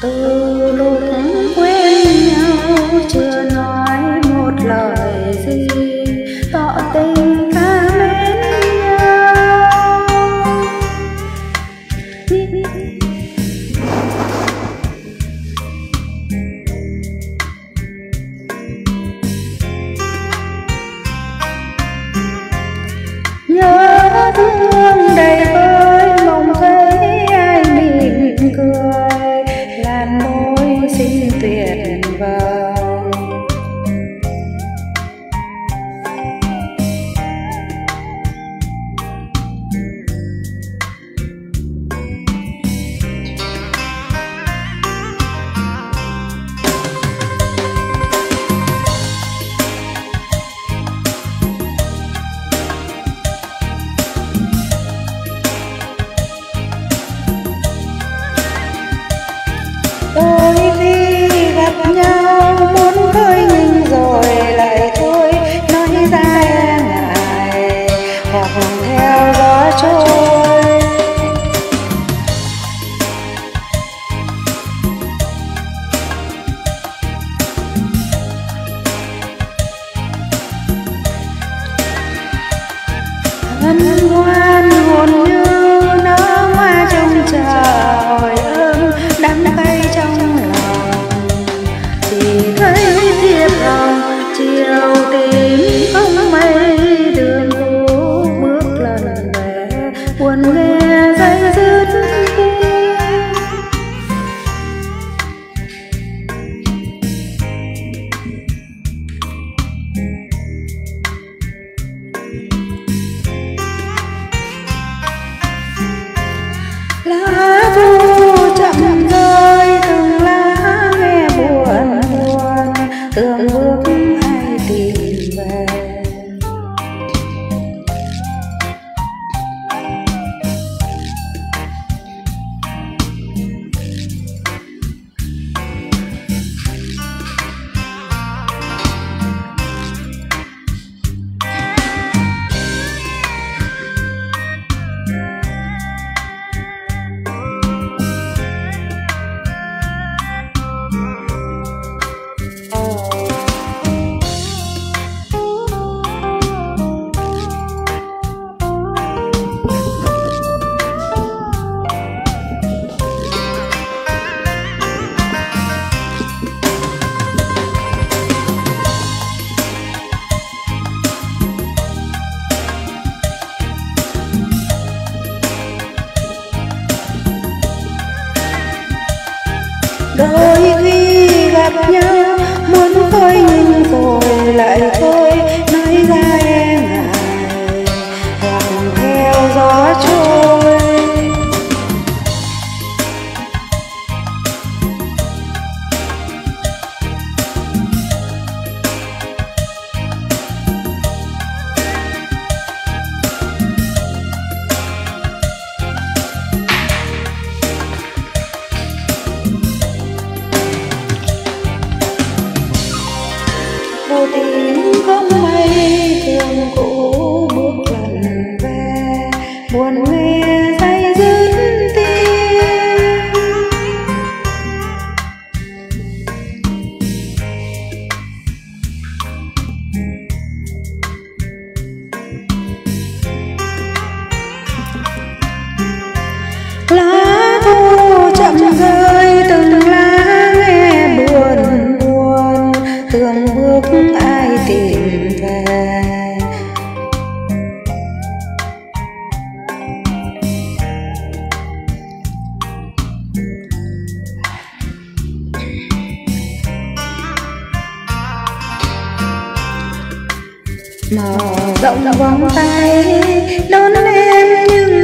từ lúc quen nhau chưa nói một lời gì tỏ tình tha mến nhau. Nhớ thương đầy vơi mong thấy ai mỉm cười làn môi xinh tuyệt vời. Đôi khi gặp nhau muốn khơi nhưng rồi lại thôi nói ra e ngại hoặc theo gió trôi. Hân hoan hồn như nở hoa trong trời ơi đắng cay trong lòng chỉ thấy thiệp hồng chiều tím không mây đường cũ bước lần về buồn nghe dây dứt lá thu chậm rơi từng lá nghe buồn buồn tưởng bước ai tìm về. Đôi khi gặp nhau muốn khơi nhưng rồi lại thôi nói ra e ngại hoặc theo gió trôi. Vô tình không mây đường cũ bước lần về buồn nghe say dứt tim. Lá thu chậm rơi từng lá nghe buồn buồn tưởng bước ai tìm về. Mở rộng vòng tay đón em nhưng